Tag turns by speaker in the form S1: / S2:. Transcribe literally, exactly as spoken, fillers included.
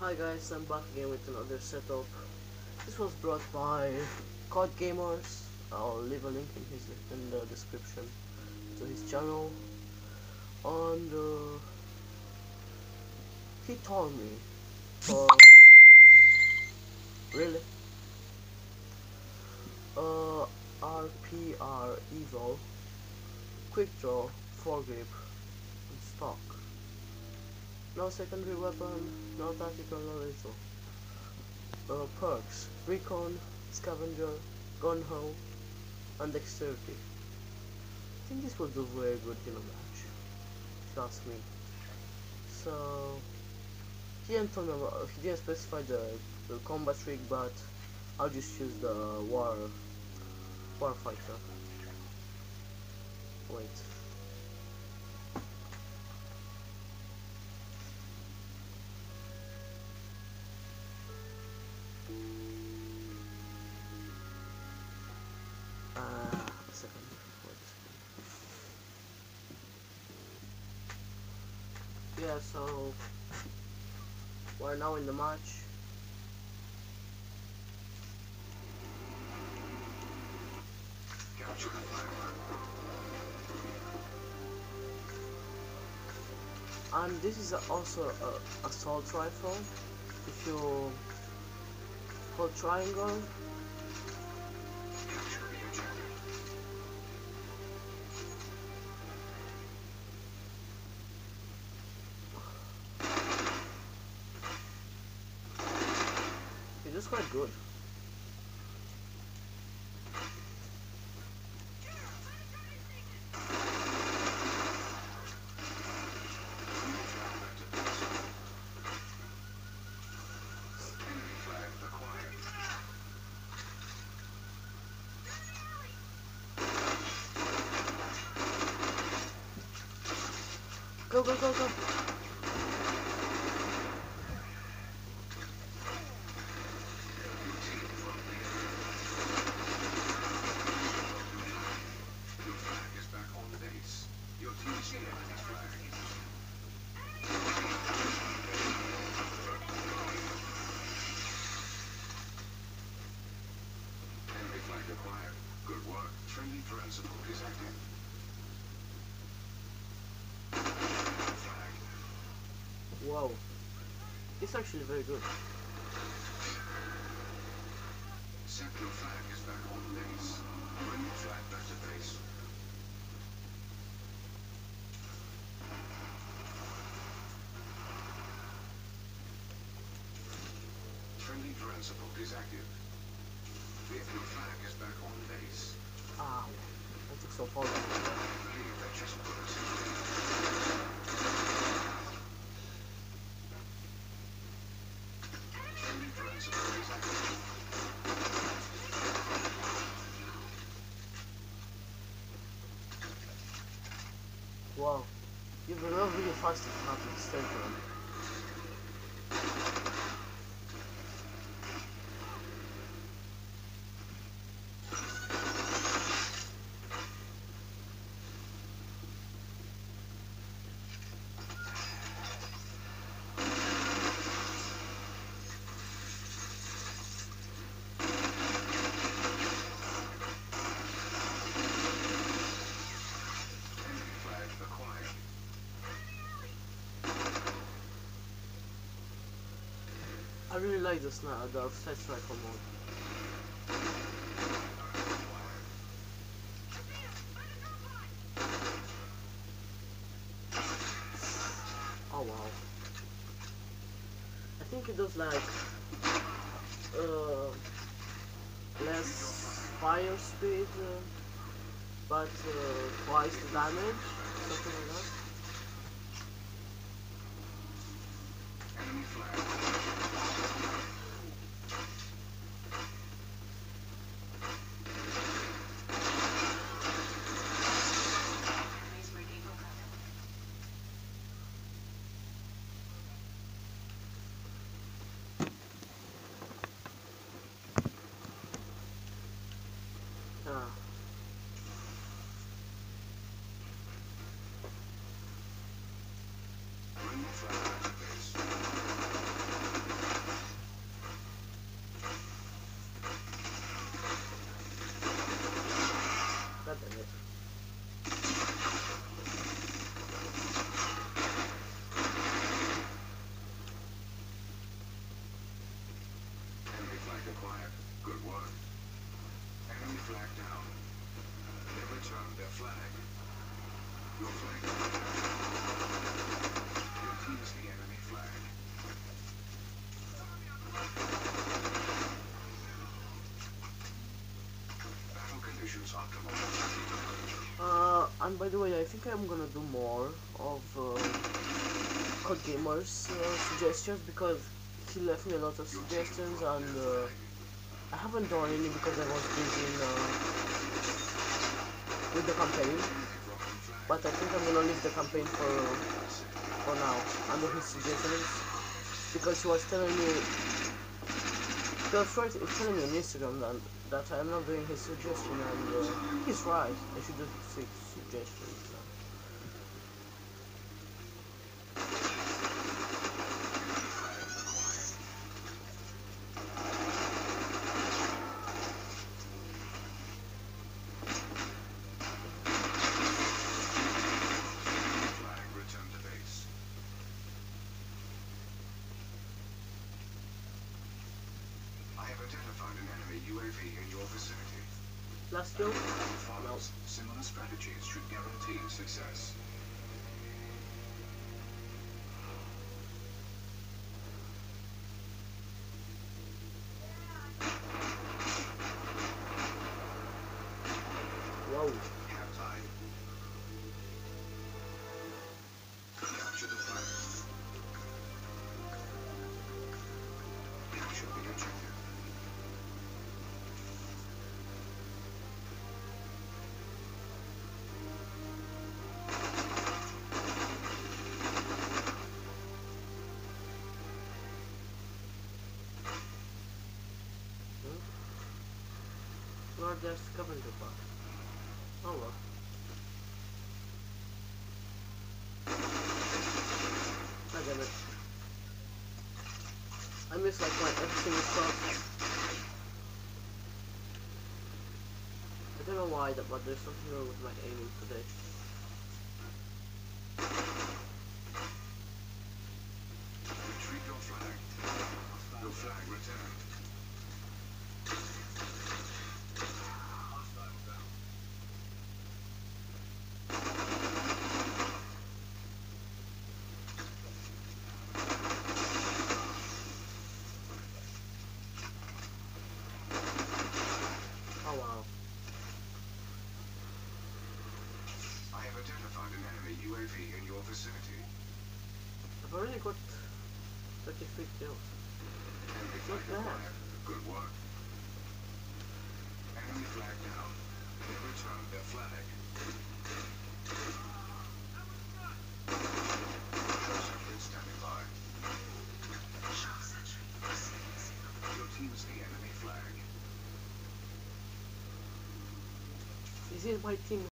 S1: Hi guys, I'm back again with another setup. This was brought by C O D Gamers. I'll leave a link in his in the description to his channel. And uh, he told me for really uh R P R Evo quick draw foregrip and stock. No secondary weapon, no tactical, no lethal. Uh, perks: recon, scavenger, gun ho, and dexterity. I think this will do very good in a match, if you ask me. So he didn't tell me about, he didn't specify the, the combat rig, but I'll just use the war warfighter. Wait. Uh, a second. Wait a second. Yeah, so we're now in the match. And this is also a assault rifle. If you hold triangle, it is quite good. Go, go, go, go!
S2: Good work. Friendly principle is active.
S1: Wow, it's actually very good.
S2: Sentinel flag is back on base. Bring the flag back to base. Friendly principle is active. Vehicle flag is back on base.
S1: Ah, that took so far.
S2: Leave the chest bullets. Friendly principle is active.
S1: Wow, you've been really fast if you have to stay for him.
S2: Enemy flag acquired.
S1: I really like this now, the offset rifle mode. Oh wow. I think it does like uh, less fire speed, uh, but uh, twice the damage, something like that.
S2: Enemy flag.
S1: Ah.
S2: Bring the flag back to base. acquired. Good work. Enemy flag down. They returned their flag. Your flag is captured. Your team is the enemy flag. Battle conditions optimal.
S1: Uh, and by the way, I think I'm gonna do more of uh, Code Gamer's uh, suggestions because he left me a lot of suggestions and uh, I haven't done any because I was busy in, uh, with the campaign. But I think I'm gonna leave the campaign for for now under his suggestions because he was telling me he was right, telling me on Instagram that, that I'm not doing his suggestion and uh, he's right. I should do six suggestions. So.
S2: Identified an enemy U A V in your vicinity.
S1: Last kill?
S2: No. Similar strategies should guarantee success.
S1: Whoa.
S2: Have time. Capture the flag. Capture the objective.
S1: Lord, there's Scavenger Bot. Oh well. I get it. I miss like my every single shot. I don't know why, that, but there's something wrong with my aiming today.
S2: Retrieve your flag. Your flag returned.
S1: Oh wow.
S2: I have identified an enemy U A V in your vicinity.
S1: I've already got thirty-three kills.
S2: Enemy
S1: Not
S2: flag
S1: bad.
S2: acquired. Good work. Enemy flag down. They returned their flag. Shell sentry standing by. Your team is the enemy flag.
S1: Is it my team